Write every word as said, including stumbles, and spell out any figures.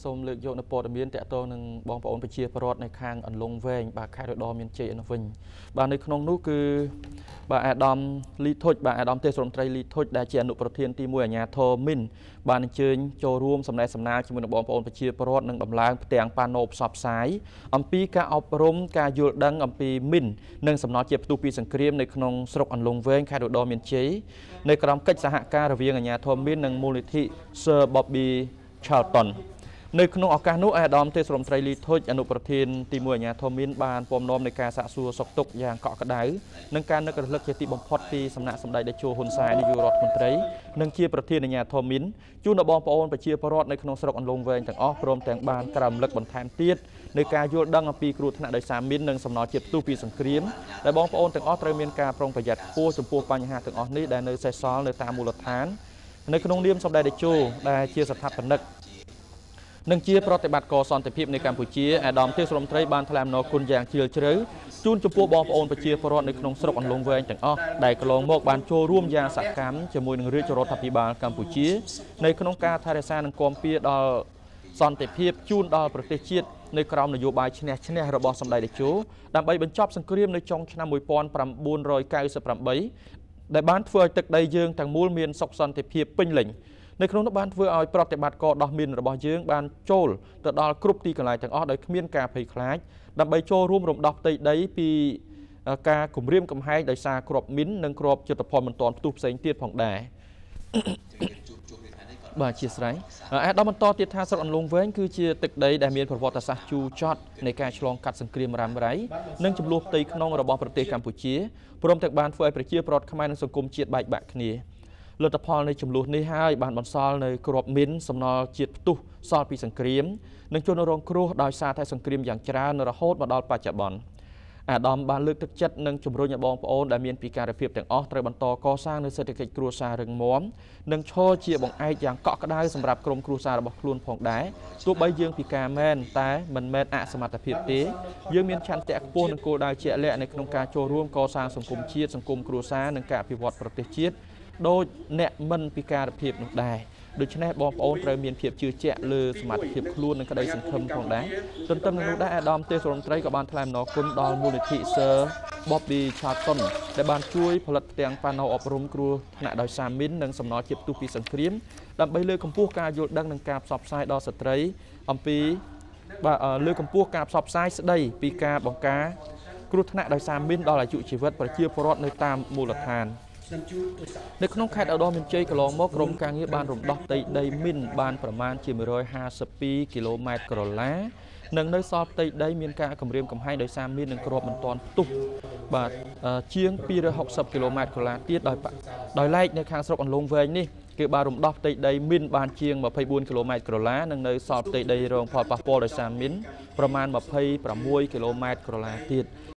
សូមលើកយកនៅព័ត៌មានតកតងនឹងបងប្អូនប្រជាពលរដ្ឋនៅខាងអន្លង់វែងបាទខេត្តរតនមានជ័យនៅវិញបាទនៅក្នុងនោះគឺបាទអាដាមលីធុចបាទអាដាមទេសរដ្ឋមន្ត្រីលីធុចដែលជាអនុប្រធានទីមួយអាជ្ញាធរមីនបានអញ្ជើញចូលរួមសម្ដែងសម្ដាលជាមួយនឹងបងប្អូនប្រជាពលរដ្ឋនិងដំឡើងផ្ទាំងប៉ាណូផ្សព្វផ្សាយអំពីការអប់រំការយល់ដឹងអំពីមីននិងសំណល់ជាតិផ្ទុះពីសង្គ្រាមនៅក្នុងស្រុកអន្លង់វែងខេត្តរតនមានជ័យនៅក្រោមកិច្ចសហការរវាងអាជ្ញាធរមីននិងមូលនិធិ Sir Bobby Charlton នៅក្នុងឱកាសនោះអាដាមទេសរដ្ឋមន្ត្រីលីធុចអនុប្រធានទីមួយអាជ្ញាធរមីនបានពំនាំនៃការសាកសួរសុខទុក្ខយ៉ាងកក់ក្ដៅនិងការនឹករលឹកជាទីបំផុតពីសំណាក់សម្ដេចតេជោហ៊ុនសែននាយករដ្ឋមន្ត្រីនិងជាប្រធានអាជ្ញាធរមីនជូនដល់បងប្អូនប្រជាពលរដ្ឋនៅក្នុងស្រុកអន្លង់វែងទាំងអស់ព្រមទាំងបានក្រាមលឹកបន្ថែមទៀតនៃការយល់ដឹងអំពីគ្រោះថ្នាក់ដោយសារមីននិងសំណល់ជាតិផ្ទុះពីសង្គ្រាមដែលបងប្អូនទាំងអស់ត្រូវមានការប្រុងប្រយ័ត្នខ្ពស់ចំពោះបញ្ហាទាំងអស់នេះដែលនៅសេសសល់នៅតាមមូលដ្ឋាននៅក្នុងនាមសម្ដេចតេជោដែលជាស្ថាបនិកនិងជាប្រតិបត្តិការសន្តិភាពនៅកម្ពុជាអាដាមទេសរដ្ឋមន្ត្រីបានថ្លែងអំណរគុណយ៉ាងជ្រាលជ្រៅជូនចំពោះបងប្អូនប្រជាពលរដ្ឋនៅក្នុងស្រុកអន្លង់វែងទាំងអស់ដែលកន្លងមកបានចូលរួមយ៉ាងសកម្មជាមួយនឹងរាជរដ្ឋាភិបាលកម្ពុជានៅក្នុងការថែរក្សានិងគាំពារដល់សន្តិភាពជូនដល់ប្រទេសជាតិនៅក្រោមនយោបាយឈ្នះឈ្នះរបស់សម្ដេចតេជោដើម្បីបញ្ចប់សង្គ្រាមនៅចុងឆ្នាំmột nghìn chín trăm chín mươi támដែលបានធ្វើឲ្យទឹកដីយើងទាំងមូលមានសុខសន្តិភាពពេញលេញនៅក្នុងនោះបានធ្វើឲ្យប្រតិបត្តិការដោះមីនរបស់យើងបានចូលទៅដល់គ្រប់ទីកន្លែងទាំងអស់ដោយគ្មានការភ័យខ្លាចដើម្បីចូលរួមរំដោះផ្ទៃដីពីការគំរាមកំហែងដោយសារគ្រាប់មីននិងគ្រាប់យុទ្ធភ័ណ្ឌមិនទាន់ផ្ទុះផ្សេងទៀតផងដែរបាទជាស្រ័យអាដាមបន្តទៀតថាស្រុកអន្លង់វែងគឺជាទឹកដីដែលមានប្រវត្តិសាស្ត្រជូរចត់នៃការឆ្លងកាត់សង្គ្រាមរ៉ាំរ៉ៃនិងចំនួនផ្ទៃក្នុងរបស់ប្រទេសកម្ពុជាព្រមទាំងបានធ្វើឲ្យប្រជាពលរដ្ឋខ្មែរនិងសង្គមជាតិបែកបាក់គ្នាលទ្ធផលនៃចំនួននេះហើយបានបន្សល់នៅគ្រាប់មីនសំណល់ជាតិផ្ទុះសល់ពីសង្គ្រាមនិងជនរងគ្រោះដោយសារតែសង្គ្រាមយ៉ាងច្រើនរហូតមកដល់បច្ចុប្បន្នអាដាមបានលើកទឹកចិត្តនិងជំរុញឲ្យបងប្អូនដែលមានពិការភាពទាំងអស់ត្រូវបន្តកសាងនូវសេដ្ឋកិច្ចគ្រួសាររឹងមាំនិងឈរជាបង្អែកយ៉ាងកក់ក្ដៅសម្រាប់ក្រុមគ្រួសាររបស់ខ្លួនផងដែរទោះបីយើងពិការមែនតែមិនមែនអសមត្ថភាពទេយើងមានឆន្ទៈខ្ពស់និងគោលដៅជាក់លាក់នៅក្នុងការចូលរួមកសាងសង្គមជាតិសង្គមគ្រួសារនិងការអភិវឌ្ឍប្រទេសជាតិដោយអ្នកមិនពិការភាពនោះដែរដូច្នេះបងប្អូនត្រូវមានភាពជឿជាក់លើសមត្ថភាពខ្លួននិងក្តីសង្ឃឹមផងដែរទន្ទឹមនឹងនោះដែរអាដាមទេសរដ្ឋមន្ត្រីក៏បានថ្លែងអំណរគុណដល់មូលនិធិ Sir Bobby Charlton ដែលបានជួយផលិតផ្ទាំងប៉ាណូអប់រំគ្រោះថ្នាក់ដោយសារមីននិងសំណល់ជាតិផ្ទុះពីសង្គ្រាមដើម្បីលើកកម្ពស់ការយល់ដឹងនិងការផ្សព្វផ្សាយដល់ស្ត្រីអំពីបាទលើកកម្ពស់ការផ្សព្វផ្សាយស្ដីពីការបង្ការគ្រោះថ្នាក់ដោយសារមីនដល់អាយុជីវិតប្រជាពលរដ្ឋនៅតាមមូលដ្ឋាននៅក្នុងខេត្តឧត្តរមានជ័យកន្លងមកក្រុមការងារបានរំដោះផ្ទៃដីមីនបានប្រមាណជាmột trăm hai mươi haiគីឡូម៉ែត្រក្រឡានិងនៅសល់ផ្ទៃដីមានការគម្រាមកំហែងដោយសារមីននិងគ្រាប់មិនទាន់ផ្ទុះបាទជាងtwo hundred sixtyគីឡូម៉ែត្រក្រឡាទៀតដោយដោយឡែកនៅខាងស្រុកអន្លង់វែងនេះគឺបានរំដោះផ្ទៃដីមីនបានជាងtwenty-fourគីឡូម៉ែត្រក្រឡានិងនៅសល់ផ្ទៃដីរងផលប៉ះពាល់ដោយសារមីនប្រមាណtwenty-sixគីឡូម៉ែត្រក្រឡាទៀត